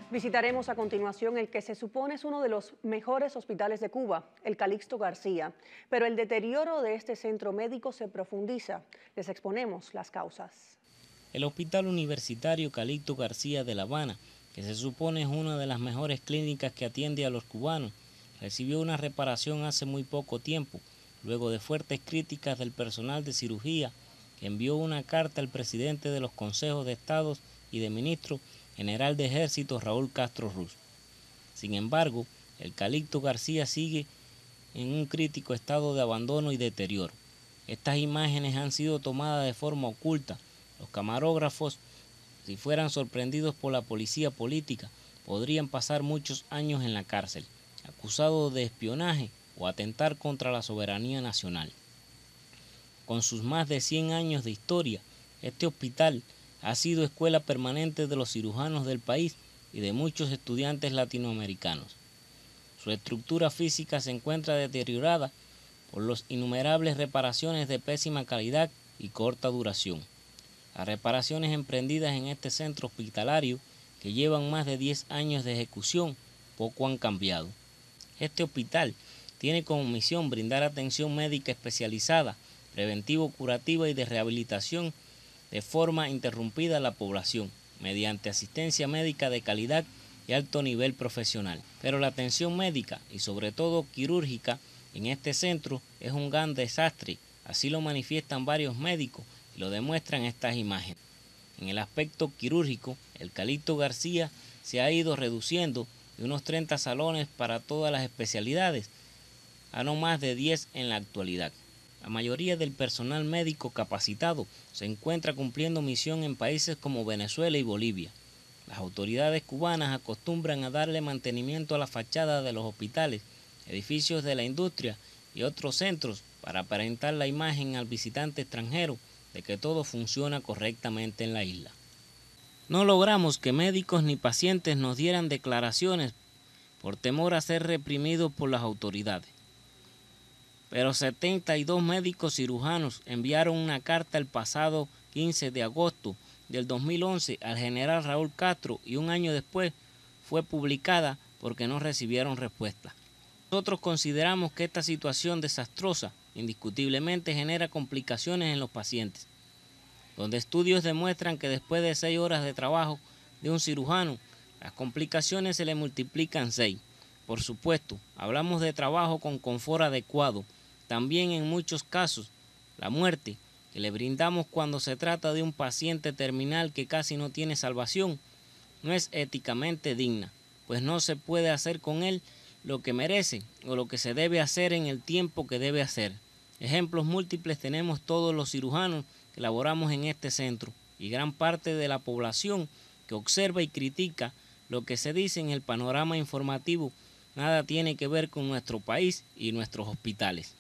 Visitaremos a continuación el que se supone es uno de los mejores hospitales de Cuba, el Calixto García, pero el deterioro de este centro médico se profundiza. Les exponemos las causas. El Hospital Universitario Calixto García de La Habana, que se supone es una de las mejores clínicas que atiende a los cubanos, recibió una reparación hace muy poco tiempo, luego de fuertes críticas del personal de cirugía, que envió una carta al presidente de los consejos de Estado y de ministro general de Ejército Raúl Castro Ruz. Sin embargo, el Calixto García sigue en un crítico estado de abandono y deterioro. Estas imágenes han sido tomadas de forma oculta. Los camarógrafos, si fueran sorprendidos por la policía política, podrían pasar muchos años en la cárcel, acusados de espionaje o atentar contra la soberanía nacional. Con sus más de 100 años de historia, este hospital ha sido escuela permanente de los cirujanos del país y de muchos estudiantes latinoamericanos. Su estructura física se encuentra deteriorada por las innumerables reparaciones de pésima calidad y corta duración. Las reparaciones emprendidas en este centro hospitalario, que llevan más de 10 años de ejecución, poco han cambiado. Este hospital tiene como misión brindar atención médica especializada, preventivo-curativa y de rehabilitación de forma interrumpida a la población, mediante asistencia médica de calidad y alto nivel profesional. Pero la atención médica y sobre todo quirúrgica en este centro es un gran desastre, así lo manifiestan varios médicos y lo demuestran estas imágenes. En el aspecto quirúrgico, el Calixto García se ha ido reduciendo de unos 30 salones para todas las especialidades a no más de 10 en la actualidad. La mayoría del personal médico capacitado se encuentra cumpliendo misión en países como Venezuela y Bolivia. Las autoridades cubanas acostumbran a darle mantenimiento a la fachada de los hospitales, edificios de la industria y otros centros para aparentar la imagen al visitante extranjero de que todo funciona correctamente en la isla. No logramos que médicos ni pacientes nos dieran declaraciones por temor a ser reprimidos por las autoridades. Pero 72 médicos cirujanos enviaron una carta el pasado 15 de agosto del 2011 al general Raúl Castro y un año después fue publicada porque no recibieron respuesta. Nosotros consideramos que esta situación desastrosa indiscutiblemente genera complicaciones en los pacientes, donde estudios demuestran que después de 6 horas de trabajo de un cirujano, las complicaciones se le multiplican 6. Por supuesto, hablamos de trabajo con confort adecuado. También en muchos casos, la muerte que le brindamos cuando se trata de un paciente terminal que casi no tiene salvación, no es éticamente digna, pues no se puede hacer con él lo que merece o lo que se debe hacer en el tiempo que debe hacer. Ejemplos múltiples tenemos todos los cirujanos que laboramos en este centro y gran parte de la población que observa y critica lo que se dice en el panorama informativo. Nada tiene que ver con nuestro país y nuestros hospitales.